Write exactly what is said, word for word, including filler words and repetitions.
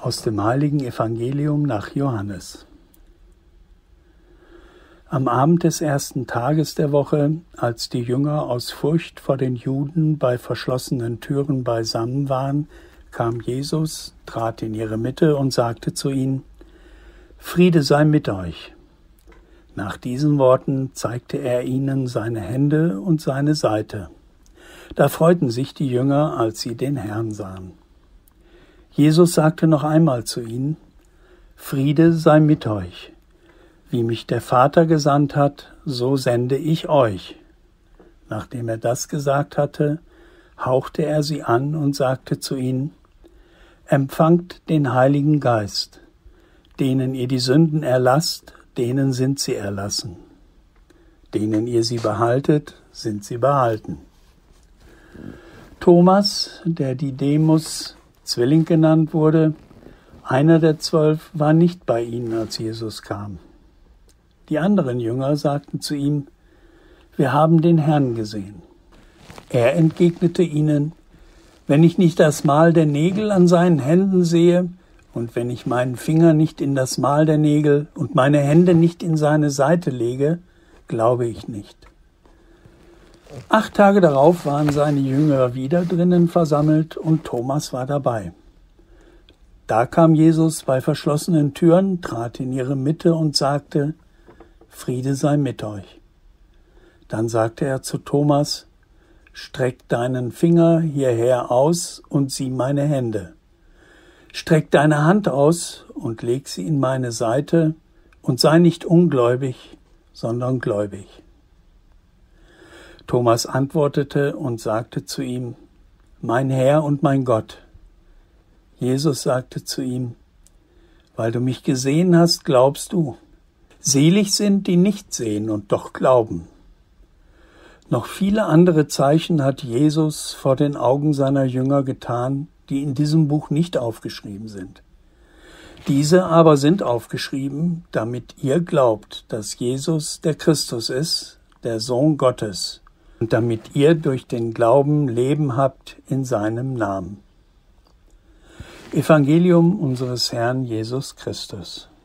Aus dem heiligen Evangelium nach Johannes. Am Abend des ersten Tages der Woche, als die Jünger aus Furcht vor den Juden bei verschlossenen Türen beisammen waren, kam Jesus, trat in ihre Mitte und sagte zu ihnen: Friede sei mit euch. Nach diesen Worten zeigte er ihnen seine Hände und seine Seite. Da freuten sich die Jünger, als sie den Herrn sahen. Jesus sagte noch einmal zu ihnen: Friede sei mit euch. Wie mich der Vater gesandt hat, so sende ich euch. Nachdem er das gesagt hatte, hauchte er sie an und sagte zu ihnen: Empfangt den Heiligen Geist. Denen ihr die Sünden erlasst, denen sind sie erlassen. Denen ihr sie behaltet, sind sie behalten. Thomas, der Didymus Zwilling genannt wurde, einer der zwölf, war nicht bei ihnen, als Jesus kam. Die anderen Jünger sagten zu ihm: Wir haben den Herrn gesehen. Er entgegnete ihnen: Wenn ich nicht das Mal der Nägel an seinen Händen sehe und wenn ich meinen Finger nicht in das Mal der Nägel und meine Hände nicht in seine Seite lege, glaube ich nicht. Acht Tage darauf waren seine Jünger wieder drinnen versammelt und Thomas war dabei. Da kam Jesus bei verschlossenen Türen, trat in ihre Mitte und sagte: Friede sei mit euch. Dann sagte er zu Thomas: Streck deinen Finger hierher aus und sieh meine Hände. Streck deine Hand aus und leg sie in meine Seite und sei nicht ungläubig, sondern gläubig. Thomas antwortete und sagte zu ihm: Mein Herr und mein Gott. Jesus sagte zu ihm: Weil du mich gesehen hast, glaubst du. Selig sind, die nicht sehen und doch glauben. Noch viele andere Zeichen hat Jesus vor den Augen seiner Jünger getan, die in diesem Buch nicht aufgeschrieben sind. Diese aber sind aufgeschrieben, damit ihr glaubt, dass Jesus der Christus ist, der Sohn Gottes, und damit ihr durch den Glauben Leben habt in seinem Namen. Evangelium unseres Herrn Jesus Christus.